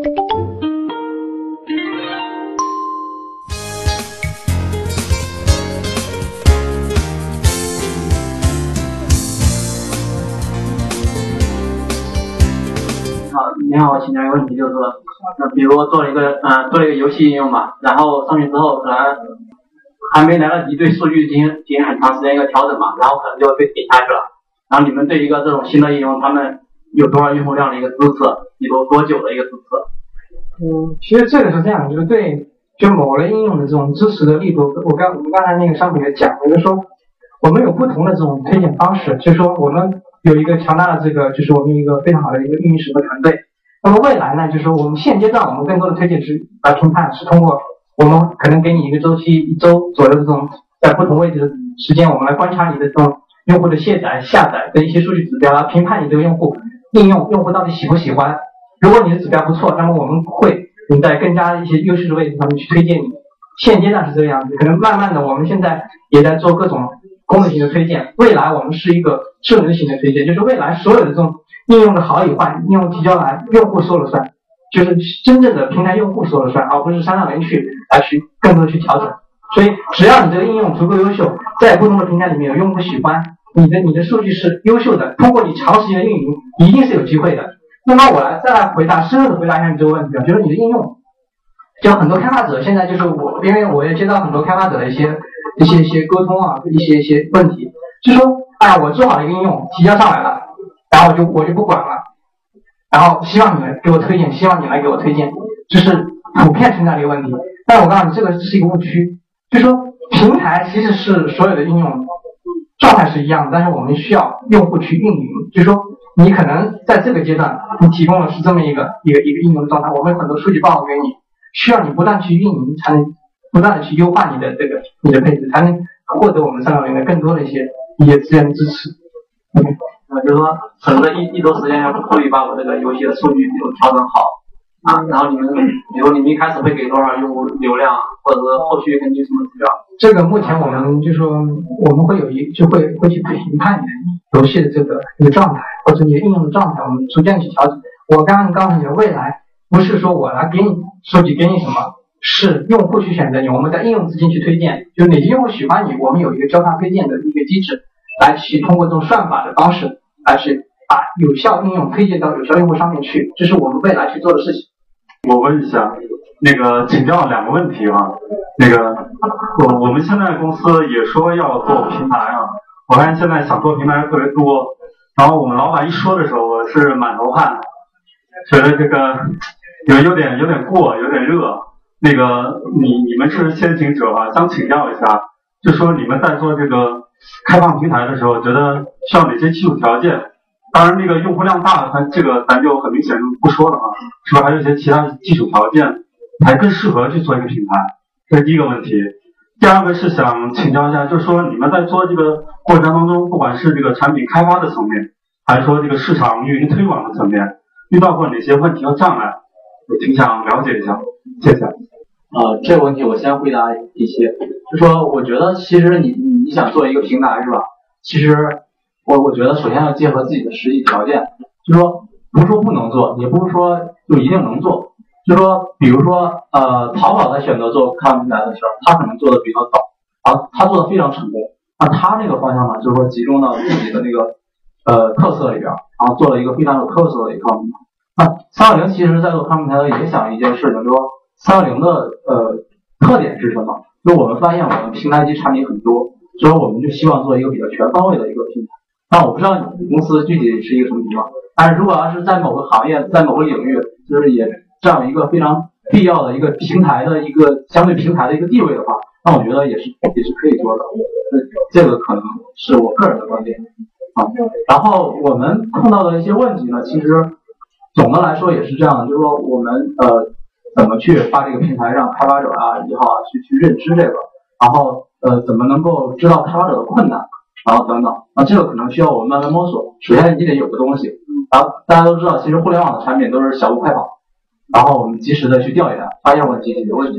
你好，我请教一个问题，就是比如做了一个游戏应用嘛，然后上去之后可能还没来得及对数据进行很长时间一个调整嘛，然后可能就被顶下去了。然后你们对一个这种新的应用，他们有多少用户量的一个支持，比如多久的一个支持？ 其实这个是这样，就是对就某类应用的这种支持的力度，我们刚才那个上面也讲，就是说我们有不同的这种推荐方式，就是说我们有一个强大的这个，就是我们一个非常好的一个运营审核团队。那么未来呢，就是说我们现阶段我们更多的推荐是评判是通过我们可能给你一个周期1周左右的这种在不同位置的时间，我们来观察你的这种用户的卸载下载的一些数据指标，来评判你这个用户应用到底喜不喜欢。如果你的指标不错，那么我们会在更加一些优势的位置上面去推荐你。现阶段是这个样子，可能慢慢的我们现在也在做各种功能型的推荐，未来我们是一个智能型的推荐，就是未来所有的这种应用的好与坏，应用提交来用户说了算，就是真正的平台用户说了算，而不是360去更多的去调整。所以只要你这个应用足够优秀，在不同的平台里面有用户喜欢，你的数据是优秀的，通过你长时间的运营一定是有机会的。那么我再来深入的回答一下你这个问题啊，就是你的应用就很多开发者现在就是因为我也接到很多开发者的一些沟通啊，一些问题，就说我做好了一个应用提交上来了，然后我就不管了，然后希望你来给我推荐，这是普遍存在的一个问题。但我告诉你，这是一个误区，就是说平台其实是所有的应用状态是一样的，但是我们需要用户去运营，就是说你可能在这个阶段你提供的是这么一个应用的状态，我们有很多数据报告给你，需要你不断去运营，才能不断的去优化你的配置，才能获得我们360的更多的一些资源的支持。 就是说省着一周时间要考虑把我这个游戏的数据调整好然后比如你们一开始会给多少用户流量，或者是后续根据什么指标？ 这个目前我们就说我们会会去评判你的游戏的这个状态，或者你的应用的状态，我们逐渐去调整。我刚刚告诉你的未来不是说我来给你数据给你什么，是用户去选择你，我们在应用之间去推荐，就是哪些用户喜欢你，我们有一个交叉推荐的一个机制，来去通过这种算法的方式来去把有效应用推荐到有效用户上面去，这是我们未来去做的事情。 我问一下，请教2个问题啊。我们现在公司也说要做平台啊，我看现在想做平台特别多，然后我们老板一说的时候，我是满头汗，觉得这个有点过，有点热。你们是先行者啊，想请教一下，就说你们在做这个开放平台的时候，觉得需要哪些基础条件？当然用户量大，咱就很明显不说了啊，是不是还有一些其他基础条件才更适合去做一个品牌？这是第一个问题。第二个是想请教一下，就是说你们在做这个过程当中，不管是这个产品开发的层面，还是说这个市场运营推广的层面，遇到过哪些问题和障碍？我挺想了解一下，谢谢。 这个问题我先回答一些，就说我觉得其实你想做一个平台是吧？其实我觉得首先要结合自己的实际条件，就说不是说不能做，也不是说就一定能做，就说比如说淘宝在选择做开放平台的时候，他可能做的比较早，然后他做的非常成功，那他这个方向呢，就是说集中到自己的特色里边，然后做了一个非常有特色的一个开放平台。那360其实在做开放平台的也想一件事情，就是说360的特点是什么？就我们发现我们平台级产品很多，所以我们就希望做一个比较全方位的一个平台。那我不知道你们公司具体是一个什么情况，但是如果要是在某个行业，在某个领域，就是也这样一个非常必要的一个平台的一个相对平台的一个地位的话，那我觉得也是可以做的。这个可能是我个人的观点然后我们碰到的一些问题呢，其实总的来说也是这样的，就是说我们怎么去把这个平台让开发者也好去认知这个，然后怎么能够知道开发者的困难，然后等等，这个可能需要我们慢慢摸索。首先你得有个东西，然后大家都知道，其实互联网的产品都是小步快跑，然后我们及时的去调研，发现问题，解决问题，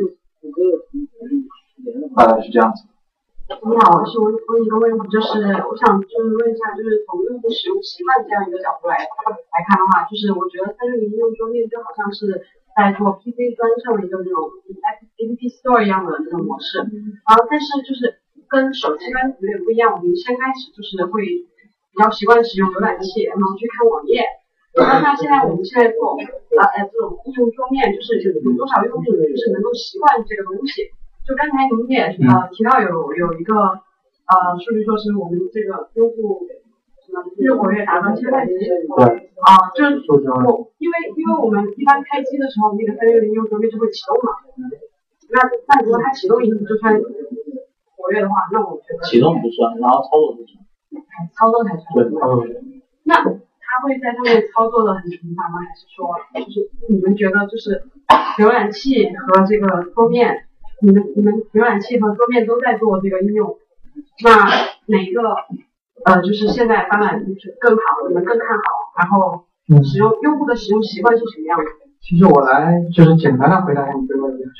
大概是这样子。 你好，我一个问题，就是我想问一下，就是从用户使用习惯这样一个角度来看的话，就是我觉得360应用桌面就好像是在做 PC 端上的一个这种 App Store 一样的这种模式，然后但是就是跟手机端有点不一样，我们先开始就是会比较习惯使用浏览器，然后去看网页。那现在我们现在做这种应用桌面，就是有多少用户就是能够习惯这个东西。就刚才您也提到有一个数据说是我们这个用户日活跃达到700级。就是因为我们一般开机的时候，那个360应用桌面就会启动嘛。那如果它启动以后就算活跃的话，那我觉得启动不算，然后操作不算。 操作才算。 对，操作。 那他会在上面操作的很频繁吗？还是说就是你们觉得就是浏览器和这个桌面，你们浏览器和桌面都在做这个应用，那哪一个就是现在发展就是更好，你们更看好，然后用户的使用习惯是什么样的？ 其实我来就是简单的回答你这个问题，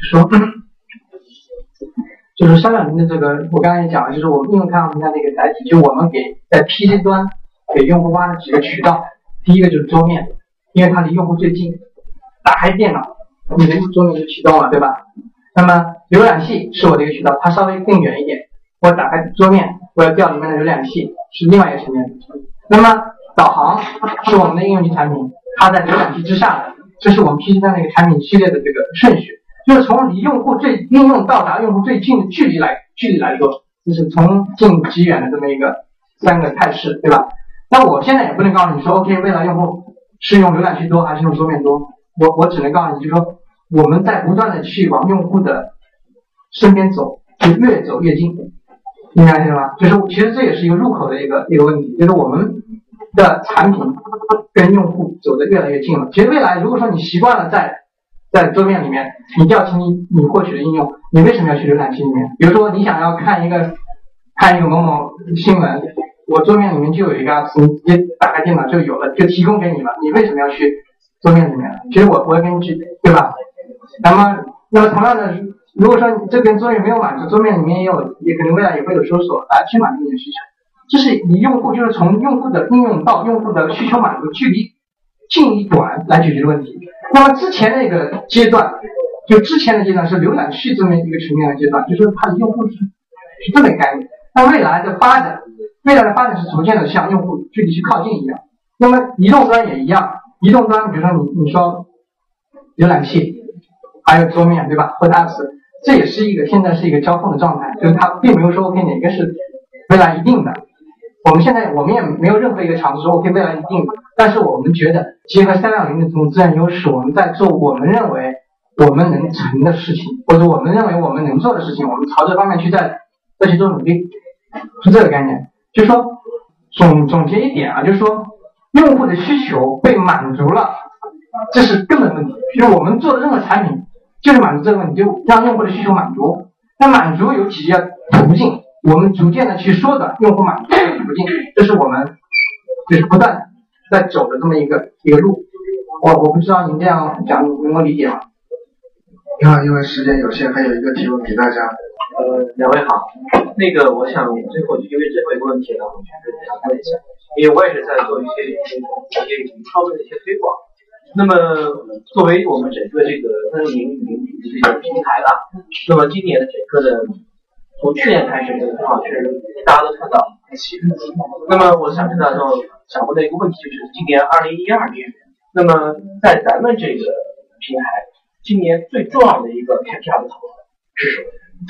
就是360的这个，我刚才也讲了，就是我们应用开放平台的一个载体，就我们在 PC 端给用户挖了几个渠道。第一个就是桌面，因为它离用户最近，打开电脑，你的桌面就启动了，对吧？那么浏览器是我的一个渠道，它稍微更远一点，我打开桌面，我要调里面的浏览器，是另外一个层面。那么导航是我们的应用级产品，它在浏览器之下的，这是我们 PC 端的一个产品系列的这个顺序，就是从离用户应用到达用户最近的距离来说，就是从近及远的这么一个3个态势，对吧？那我现在也不能告诉你说 OK 未来用户是用浏览器多还是用桌面多，我只能告诉你就是说我们在不断的去往用户的身边走，就越走越近，明白了吗？就是其实这也是一个入口的一个问题，就是我们的产品跟用户走得越来越近了。其实未来如果说你习惯了在桌面里面你调起你获取的应用，你为什么要去浏览器里面？比如说你想要看一个某某新闻，我桌面里面就有一个，你直接打开电脑就有了，就提供给你了，你为什么要去桌面里面？其实我要根据，对吧？那么同样的，如果说你这边桌面没有满足，桌面里面也可能未来也会有搜索来去满足你的需求。这是你用户就是从用户的应用到用户的需求满足距离近与短来解决问题。那么之前那个阶段，是浏览器这么一个层面的阶段，就是它的用户是这么一个概念。那未来的发展是逐渐的向用户距离去靠近一样。那么移动端也一样，移动端比如说你说浏览器还有桌面，对吧？或者 apps， 这也是现在是一个交互的状态，就是它并没有说 OK 哪个是未来一定的。我们也没有任何一个尝试说 OK 未来一定的，但是我们觉得结合360的这种自然优势，我们在做我们认为我们能成的事情，或者我们认为我们能做的事情，我们朝这方面去再去做努力，是这个概念。就是说总结一点啊，就是说用户的需求被满足了，这是根本问题。就是我们做的任何产品就是满足这个问题，就让用户的需求满足。那满足有几个途径，我们逐渐的去缩短用户满足的途径，这是我们就是不断在走的这么一个路。我不知道您这样讲能够理解吗？ 因为时间有限，还有一个提问给大家。 两位好，我想因为最后一个问题呢，我就是想问一下，因为我也是在做一些操作的一些推广。那么作为我们整个这个360这个平台吧，那么今年的整个的从去年开始这个确实大家都看到很起。那么我想问的一个问题就是今年2012年，那么在咱们这个平台今年最重要的一个 KPI 的投入是什么？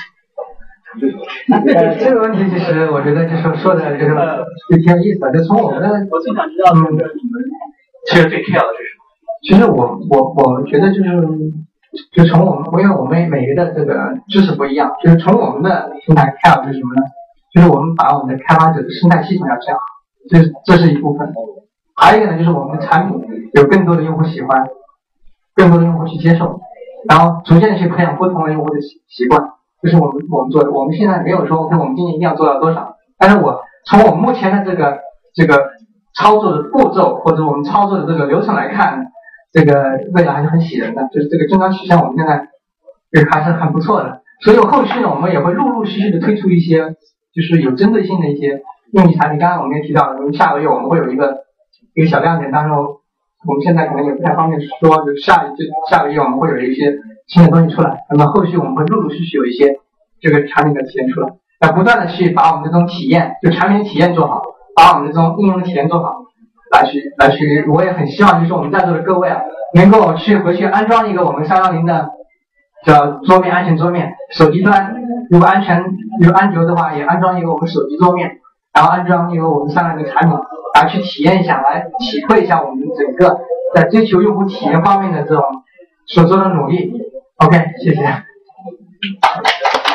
这个问题其实我觉得说的就挺有意思的，就从我们的我最想知道的就是你们其实最 care 的是什么？ 其实我觉得就从因为我们每个的这个知识不一样，就是从我们的平台 care 是什么呢？就是我们把我们的开发者的生态系统要建好，这是一部分。还有一个呢，就是我们的产品有更多的用户喜欢，更多的用户去接受，然后逐渐去培养不同的用户的习惯。这是我们做的。我们现在没有说 OK 我们今年一定要做到多少，但是我从我们目前的这个操作的步骤或者我们操作的这个流程来看，这个未来还是很喜人的，就是这个增长曲线我们现在还是很不错的。所以后续呢，我们也会陆陆续续的推出一些就是有针对性的一些应急产品。刚刚我们也提到了，下个月我们会有一个小亮点，到时候我们现在可能也不太方便说，就下个月我们会有一些新的东西出来，那么后续我们会陆陆续续有一些这个产品的体验出来，不断的去把我们这种体验，就产品体验做好，把我们这种应用的体验做好，来去，我也很希望就是我们在座的各位啊，能够回去安装一个我们310的叫桌面安全桌面，手机端如果安卓的话，也安装一个我们手机桌面，然后安装一个我们310的产品，来去体验一下，来体会一下我们整个在追求用户体验方面的这种所做的努力。OK， 谢谢。